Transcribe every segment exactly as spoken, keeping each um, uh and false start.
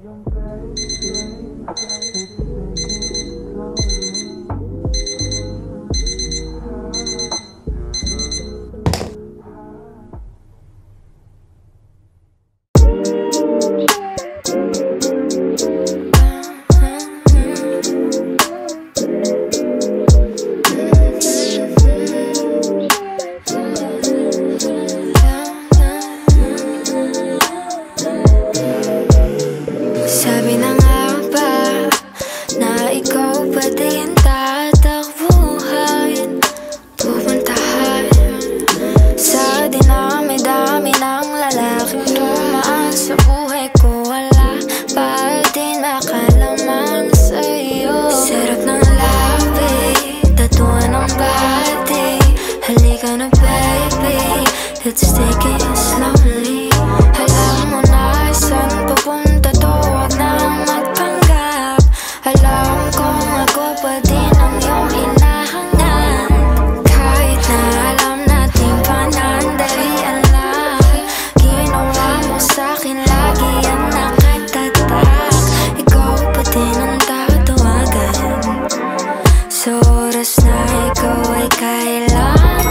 Halikana baby, let's take it slowly. Alam mo na saan papunta to, wag na magpanggap. Alam kong ako pa din ang iyong hinahanap. Kahit na alam nating panandalian lang, ginawa mo sa'kin lagi ang nakatatak. Ikaw pa din ang tatawagan sa oras na ikaw ay kailangan.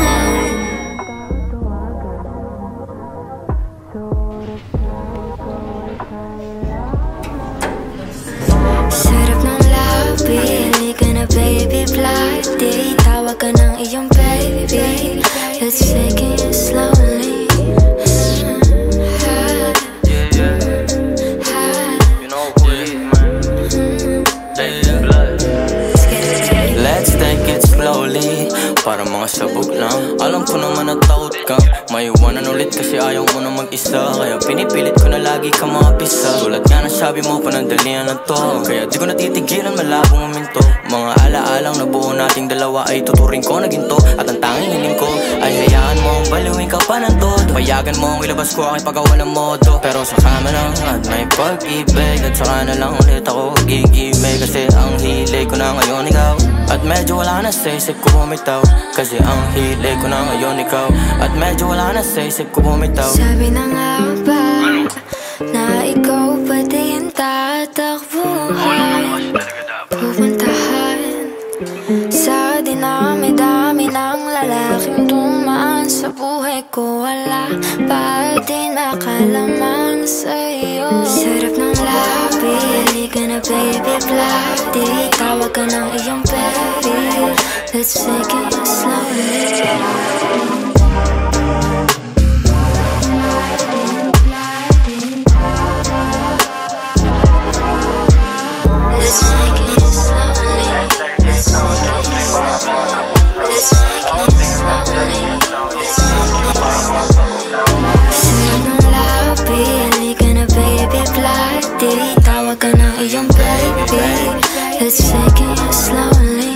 Sarap ng labi, Halikana baby, bloody. Tawag ka ng iyong baby, let's take it slowly. Yeah, yeah, you know who it is, man. Baby blood. Let's take it slowly, para mga sabog lang. Alam ko naman na takot ka maiwanan ulit kasi ayaw mo na mag-isa. Kaya pinipilit ko na lagi ka mapisa. Tulad nga ng sabi mo, panandalian na to. Kaya di ko natitigilan, malabong uminto. Mga ala-alang nabuo nating dalawa ay tuturing ko na ginto. At ang tanging hiling ko ay hayaan mo ang baliwin ka pa ng todo. Payagan mo ang ilabas ko aking paggawa ng modo. Pero saka man lang at may pag-ibig, at saka na lang ulit ako gigimig. Kasi ang hilig ko na ngayon ikaw, at medyo wala na sa isip ko bumitaw. Kasi ang hilig ko na ngayon ikaw, at medyo wala na sa isip ko bumitaw. Sabi na nga ba na ikaw pa din tatakbuhan, pupuntahan sa dinami-dami ng lalaking dumaan sa buhay ko. Wala pa din makalamang sa'yo. Sarap ng labi, Halikana baby, bloody. Tawag ka ng iyong baby, let's take it slowly. Let's take it slowly. Let's take it slowly. Let's take it slowly. Sarap ng labi, Halikana baby, bloody. Tawag ka ng iyong baby, let's take it slowly.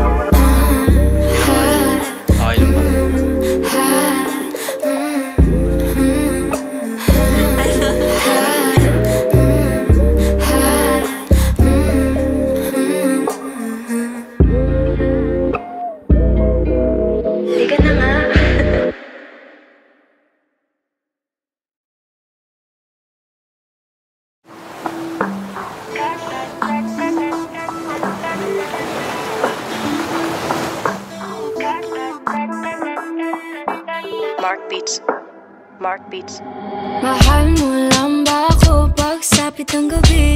Mark Beats. Mark Beats. Mahal mo lang ba ako pagsapit ng gabi?